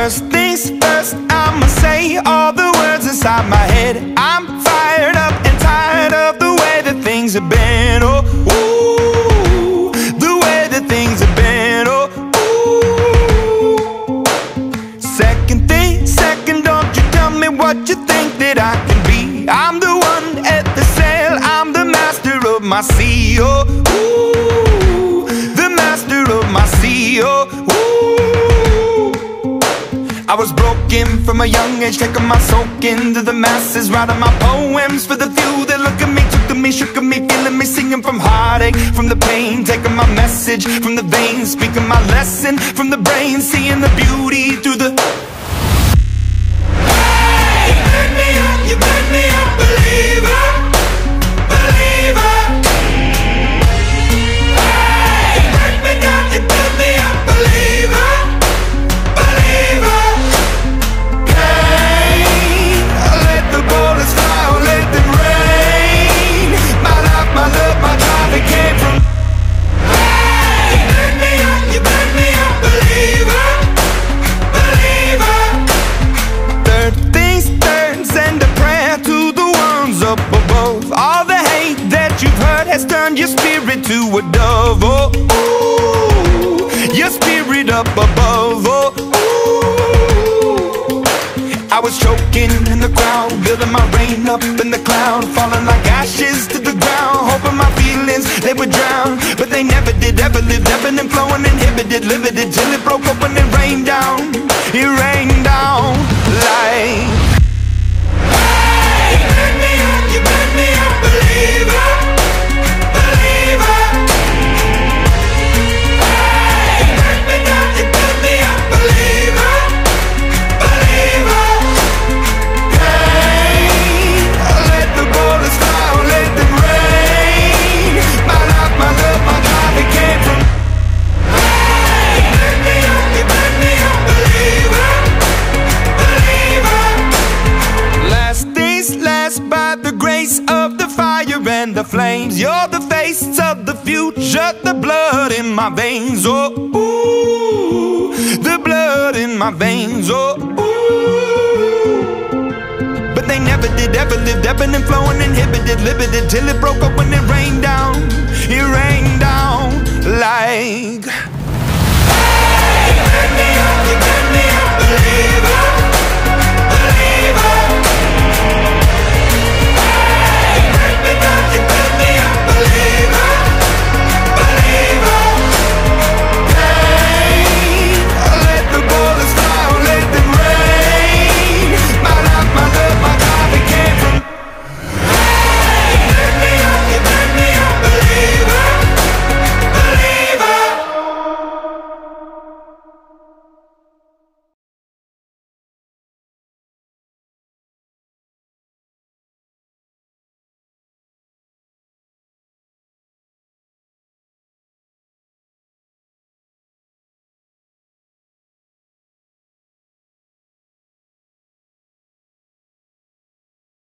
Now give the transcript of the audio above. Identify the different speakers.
Speaker 1: First things first, I'ma say all the words inside my head. I'm fired up and tired of the way that things have been. Oh, ooh, the way that things have been. Oh, ooh. Second thing, second, don't you tell me what you think that I can be. I'm the one at the sail, I'm the master of my sea. Oh, ooh, the master of my sea. Oh, ooh. I was broken from a young age, taking my soak into the masses, writing my poems for the few that look at me, took to me, shook at me, feeling me, singing from heartache, from the pain, taking my message from the veins, speaking my lesson from the brain, seeing the beauty through the... Hey, you burn me up, you burn me up, believer, believer. Hey, you burn me down, you burn me up, believer, believer. My love, my drive, it came from... Hey, you burn me up, believer, believer. Third things third, send a prayer to the ones up above. All the hate that you've heard has turned your spirit to a dove. Oh, ooh, your spirit up above. Oh, ooh. I was choking in the crowd, building my rain up in the cloud, falling like ashes to the ground, hoping my feelings, they would drown. But they never did, ever lived, ebbing and flowing, inhibited, limited, till it broke open and rained down. It rained down like... Hey, you burn me up, you burn me up, believer, believer. Hey, you burn me down, you burn me up, believer, believer. My love, my drive, it came from... Hey, you burn me up, believer, believer. Last things last, by the grace of the fire and the flames. You're the face of the future, the blood in my veins. Oh, ooh, the blood in my veins. Oh, ooh. But they never did, ever lived, ebbing and flowing, inhibited, limited, till it broke up when it rained down. It rained down like... Hey, you burn me up, believer.